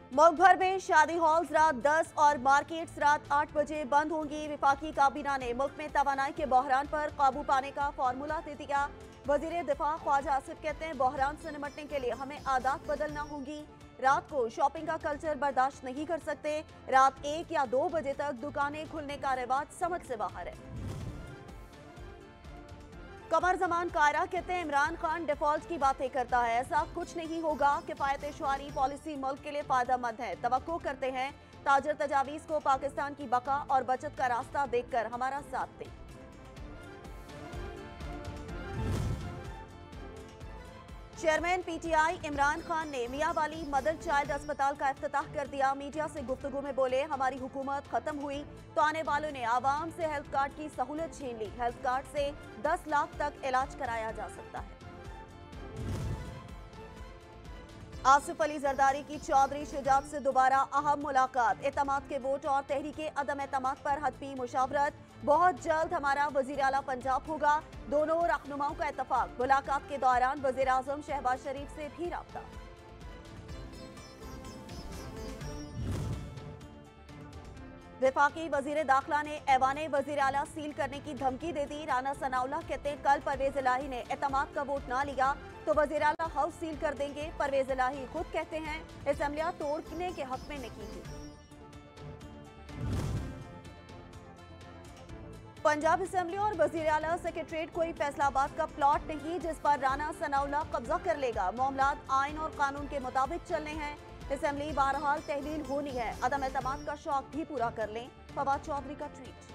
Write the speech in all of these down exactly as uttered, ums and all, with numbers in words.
मुल्क भर में शादी हॉल्स रात दस और मार्केट्स रात आठ बजे बंद होंगी। विफाकी काबीना ने मुल्क में तवानाई के बहरान पर काबू पाने का फॉर्मूला दे दिया। वजीर दिफा ख्वाजा आसिफ कहते हैं, बहरान से निपटने के लिए हमें आदत बदलना होंगी। रात को शॉपिंग का कल्चर बर्दाश्त नहीं कर सकते। रात एक या दो बजे तक दुकानें खुलने का रिवाज समझ से बाहर है। कमर जमान कायरा कहते हैं, इमरान खान डिफॉल्ट की बातें करता है, ऐसा कुछ नहीं होगा। किफायत शुआरी पॉलिसी मुल्क के लिए फायदेमंद है। तवक्को करते हैं ताजर तजावीज को पाकिस्तान की बका और बचत का रास्ता देखकर हमारा साथ दें। चेयरमैन पीटीआई इमरान खान ने मियां वाली मदर चाइल्ड अस्पताल का इफ्तिताह कर दिया। मीडिया से गुफ्तगू में बोले, हमारी हुकूमत खत्म हुई तो आने वालों ने आवाम से हेल्थ कार्ड की सहूलत छीन ली। हेल्थ कार्ड से दस लाख तक इलाज कराया जा सकता है। आसिफ अली जरदारी की चौधरी शुजात से दोबारा अहम मुलाकात। एतमाद के वोट और तहरीके अदम एतमाद पर हतमी मुशावरत। बहुत जल्द हमारा वजीर आला पंजाब होगा। दोनों रहनुमाओं का इत्तफाक। मुलाकात के दौरान वजीर आजम शहबाज शरीफ से भी राब्ता। वफाकी वजीर दाखिला ने ऐवाने वजीर आला सील करने की धमकी दे दी। राना सनाउल्लाह कहते हैं, कल परवेज इलाही ने एतमाद का वोट ना लिया तो वजीर आला हाउस सील कर देंगे। परवेज इलाही खुद कहते हैं, असेंबलियां तोड़ने के हक में नहीं थी। पंजाब असेंबली और वजीर आला सेक्रेटरीट कोई फैसलाबाद का प्लॉट नहीं जिस पर राना सनाउल्लाह कब्जा कर लेगा। मामलात आइन और कानून के मुताबिक चलने हैं। असेंबली बहरहाल तहलील होनी है। अदम एतमाद का शौक भी पूरा कर लें। फवाद चौधरी का ट्वीट।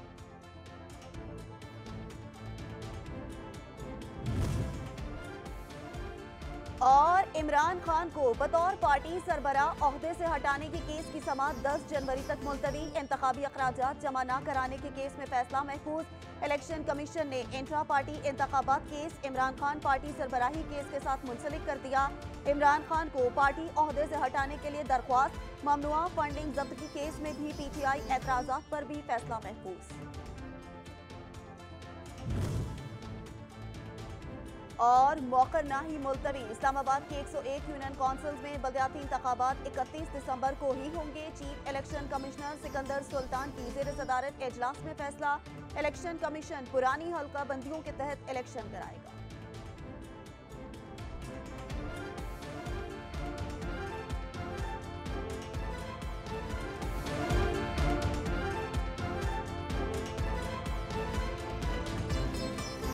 और इमरान खान को बतौर पार्टी सरबराह ओहदे से हटाने के केस की समाअत दस जनवरी तक मुलतवी। इंतखाबी अखराजात जमा न कराने के केस में फैसला महफूज। इलेक्शन कमीशन ने इंट्रा पार्टी इंतखाबात केस इमरान खान पार्टी सरबराही केस के साथ मुंसलिक कर दिया। इमरान खान को पार्टी ओहदे से हटाने के लिए दरख्वास्त। ममनुआ फंडिंग जब्तगी केस में भी पीटीआई एतराजात पर भी फैसला महफूज। और मौका ना ही मुलतवी। इस्लामाबाद के एक सौ एक यूनियन काउंसिल्स में बलदियाती इंतखाबात इकतीस दिसंबर को ही होंगे। Chief election commissioner Sikandar Sultan की ज़ेर सदारत इजलास में फैसला। इलेक्शन कमीशन पुरानी हल्का बंदियों के तहत इलेक्शन कराएगा।